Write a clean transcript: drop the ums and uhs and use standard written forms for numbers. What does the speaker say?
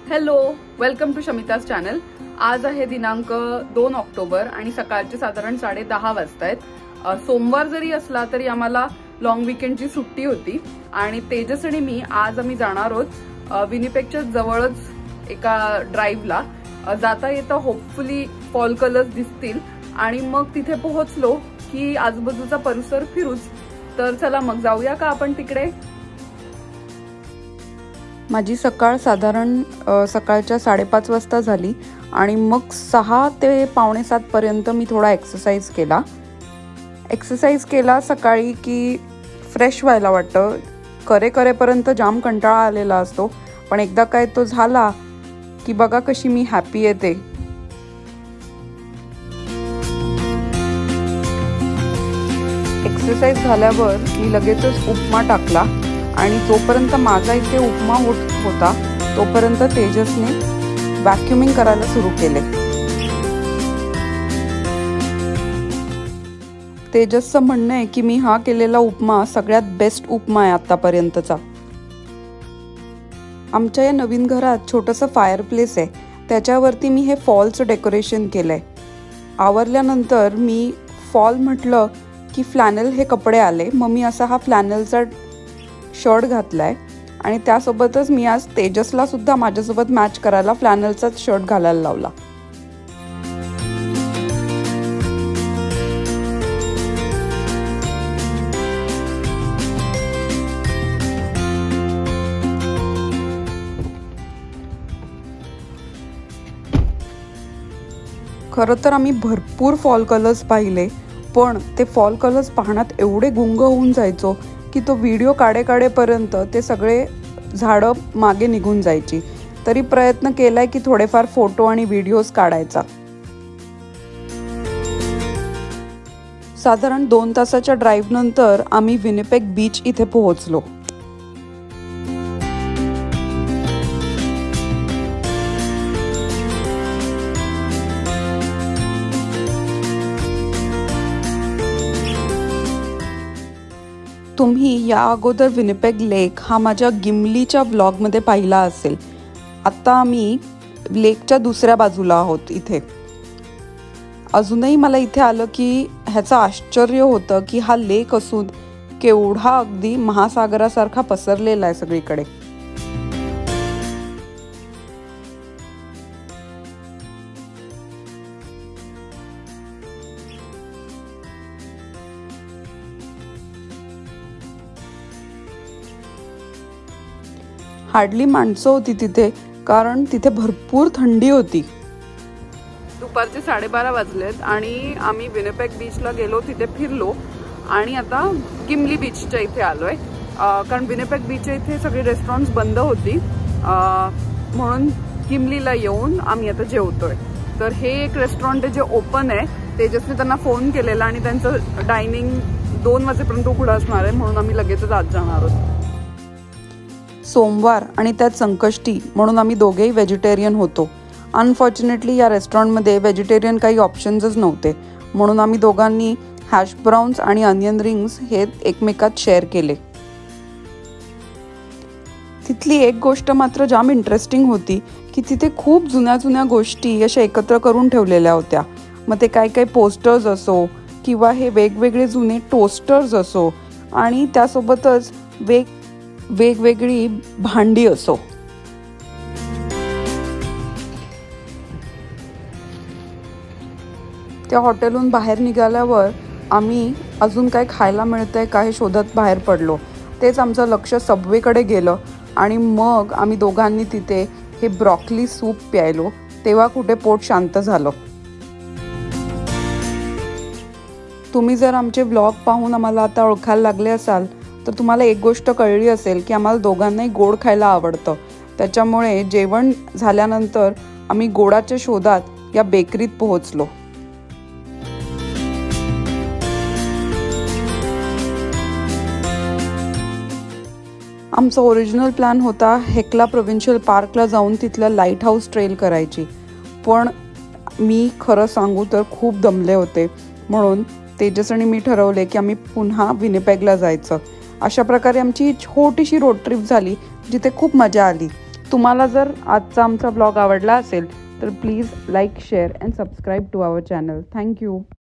Hello, welcome to Shamita's channel. आज आहे दिनांक 2 ऑक्टोबर आणि सकाळचे साधारण 10:30 वाजतायत। सोमवार जरी असला तरी आम्हाला लॉंग वीकेंडची सुट्टी होती आणि तेजस आणि मी आज आम्ही जाणार आहोत विनिपेगच्या जवळच एका ड्राईव्हला। जाता येता होपफुली फॉल कलर्स दिसतील आणि मग तिथे पोहोचलो की आजूबाजूचा परिसर फिरूच। तर चला मग जाऊया का आपण तिकडे। माझी सकाळ साधारण सकाळच्या 5:30 वाजता झाली आणि मग 6 ते 6:45 पर्यंत मी थोडा एक्सरसाइज केला सकाळी की फ्रेश व्हायला वाटतं। करेपर्यंत जाम कंटाळा आलेला असतो, पण एकदा काय तो झाला की बघा कशी मी हॅपी येते। एक्सरसाइज झाल्यावर मी लगेचच उपमा टाकला आणि जोपर्यंत माझा इथे उपमा होत होता तोपर्यंत तेजसने व्हॅक्युमिंग करायला सुरू केले। तेजसचं म्हणणं आहे की मी हा केलेला उपमा सगळ्यात बेस्ट उपमा आहे आतापर्यंतचा। आमच्या या नवीन घरात छोटंसं फायरप्लेस आहे, त्याच्यावरती मी हे फॉलचं डेकोरेशन केलंय। आवरल्यानंतर मी फॉल म्हटलं की फ्लॅनल हे कपडे आले, मग मी असा हा फ्लॅनलचा शर्ट घातलाय आणि त्यासोबतच मी आज तेजसला सुद्धा माझ्यासोबत मॅच करायला फ्लॅनलचा शर्ट घालायला लावला। खरं तर आम्ही भरपूर फॉल कलर्स पाहिले, पण ते फॉल कलर्स पाहण्यात एवढे गुंग होऊन जायचो की तो व्हिडिओ काढेपर्यंत ते सगळे झाडं मागे निघून जायची। तरी प्रयत्न केलाय की थोडेफार फोटो आणि व्हिडिओज काढायचा। साधारण 2 तासाच्या ड्राईव्ह नंतर आम्ही विनिपेग बीच इथे पोहोचलो। तुम्ही या अगोदर विनिपेग लेक हा माझ्या गिमलीच्या व्लॉगमध्ये पाहिला असेल। आता आम्ही लेकच्या दुसऱ्या बाजूला आहोत इथे। अजूनही मला इथे आलं की ह्याचं आश्चर्य होतं की हा लेक असून केवढा अगदी महासागरासारखा पसरलेला आहे सगळीकडे। हार्डली माणसं होती तिथे, कारण तिथे भरपूर थंडी होती। दुपारचे 12:30 वाजलेत आणि आम्ही विनिपेग बीचला गेलो, तिथे फिरलो आणि आता गिमली बीचच्या इथे आलोय। कारण विनिपेग बीचच्या इथे सगळी रेस्टॉरंट्स बंद होती, म्हणून गिमलीला येऊन आम्ही आता जेवतोय। तर हे एक रेस्टॉरंट आहे जे ओपन आहे। तेजसने त्यांना फोन केलेला आणि त्यांचं डायनिंग 2 वाजेपर्यंत उघडं असणार आहे, म्हणून आम्ही लगेचच आज जाणार आहोत। सोमवार आणि त्यात संकष्टी म्हणून आम्ही दोघेही व्हेजिटेरियन होतो। अनफॉर्च्युनेटली या रेस्टॉरंटमध्ये व्हेजिटेरियन काही ऑप्शन्सच नव्हते, म्हणून आम्ही दोघांनी हॅश ब्राउन्स आणि अनियन रिंग्स हे एकमेकात शेअर केले। तिथली एक गोष्ट मात्र जाम इंटरेस्टिंग होती की तिथे खूप जुन्या गोष्टी अशा एकत्र करून ठेवलेल्या होत्या। मग ते काही पोस्टर्स असो किंवा हे वेगवेगळे जुने टोस्टर्स असो आणि त्यासोबतच वेगवेगळी भांडी असो। त्या हॉटेलहून बाहेर निघाल्यावर आम्ही अजून काय खायला मिळतंय का हे शोधत बाहेर पडलो। तेच आमचं लक्ष सबवेकडे गेलं आणि मग आम्ही दोघांनी तिथे हे ब्रॉकली सूप प्यायलो, तेव्हा कुठे पोट शांत झालं। तुम्ही जर आमचे व्लॉग पाहून आम्हाला आता ओळखायला लागले असाल तर तुम्हाला एक गोष्ट कळली असेल की आम्हाला दोघांनाही गोड खायला आवडतं। त्याच्यामुळे जेवण झाल्यानंतर आम्ही गोडाच्या शोधात या बेकरीत पोहोचलो। आमचा ओरिजिनल प्लॅन होता हेक्ला प्रोव्हिन्शियल पार्कला जाऊन तिथल्या लाईट हाऊस ट्रेल करायची, पण मी खरं सांगू तर खूप दमले होते, म्हणून तेजस आणि मी ठरवले की आम्ही पुन्हा विनिपेगला जायचं। अशा प्रकारे आमची छोटीशी रोड ट्रिप झाली जिथे खूप मजा आली। तुम्हाला जर आजचा आमचा ब्लॉग आवडला असेल तर please like share and subscribe to our channel. Thank you.